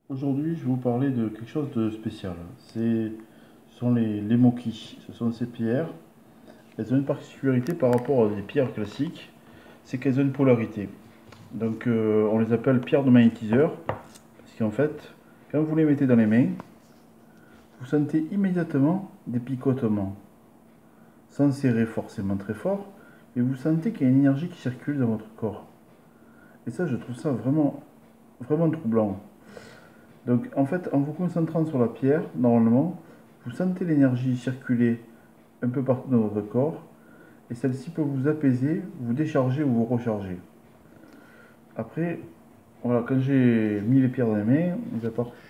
Aujourd'hui, je vais vous parler de quelque chose de spécial. Ce sont les mokis. Ce sont ces pierres. Elles ont une particularité par rapport à des pierres classiques, c'est qu'elles ont une polarité. Donc, on les appelle pierres de magnétiseur, parce qu'en fait, quand vous les mettez dans les mains, vous sentez immédiatement des picotements, sans serrer forcément très fort, mais vous sentez qu'il y a une énergie qui circule dans votre corps. Et ça, je trouve ça vraiment, vraiment troublant. Donc en fait, en vous concentrant sur la pierre, normalement, vous sentez l'énergie circuler un peu partout dans votre corps, et celle-ci peut vous apaiser, vous décharger ou vous recharger. Après, voilà, quand j'ai mis les pierres dans les mains, mis à part que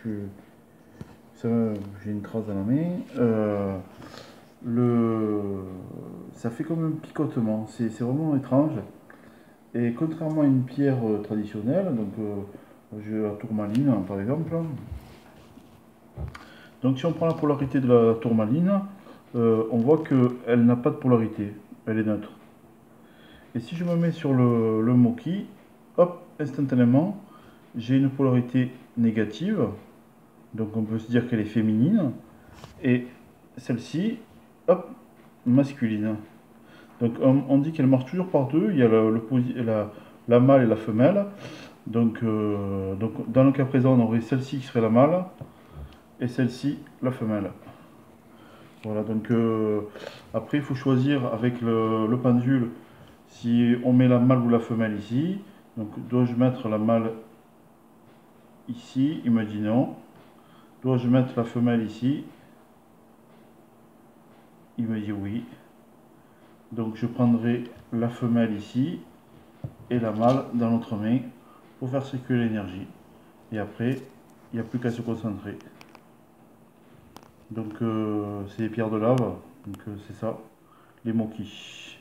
j'ai une trace dans la main, le, ça fait comme un picotement, c'est vraiment étrange. Et contrairement à une pierre traditionnelle, donc j'ai la tourmaline par exemple. Donc si on prend la polarité de la tourmaline, on voit qu'elle n'a pas de polarité, elle est neutre. Et si je me mets sur le moki, hop, instantanément, j'ai une polarité négative, donc on peut se dire qu'elle est féminine, et celle-ci, hop, masculine. Donc on dit qu'elle marche toujours par deux, il y a la mâle et la femelle. Donc dans le cas présent, on aurait celle-ci qui serait la mâle, et celle-ci la femelle. Voilà, donc après il faut choisir avec le pendule si on met la mâle ou la femelle ici. Donc dois-je mettre la mâle ici? Il me dit non. Dois-je mettre la femelle ici? Il me dit oui. Donc je prendrai la femelle ici et la mâle dans l'autre main pour faire circuler l'énergie. Et après, il n'y a plus qu'à se concentrer. Donc c'est les pierres de lave, donc c'est ça, les mokis.